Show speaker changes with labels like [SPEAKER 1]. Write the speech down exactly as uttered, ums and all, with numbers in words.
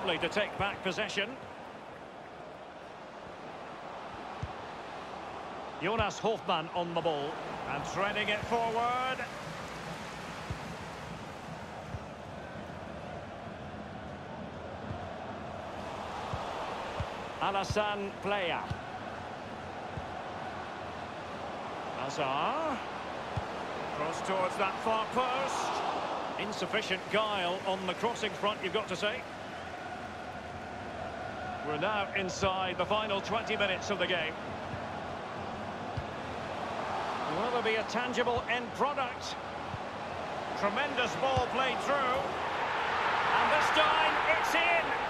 [SPEAKER 1] swiftly to take back possession. Jonas Hofmann on the ball and threading it forward. Alassane Plea. Hazard. Cross towards that far post. Insufficient guile on the crossing front, you've got to say. We're now inside the final twenty minutes of the game. Will there be a tangible end product? Tremendous ball played through. And this time, it's in!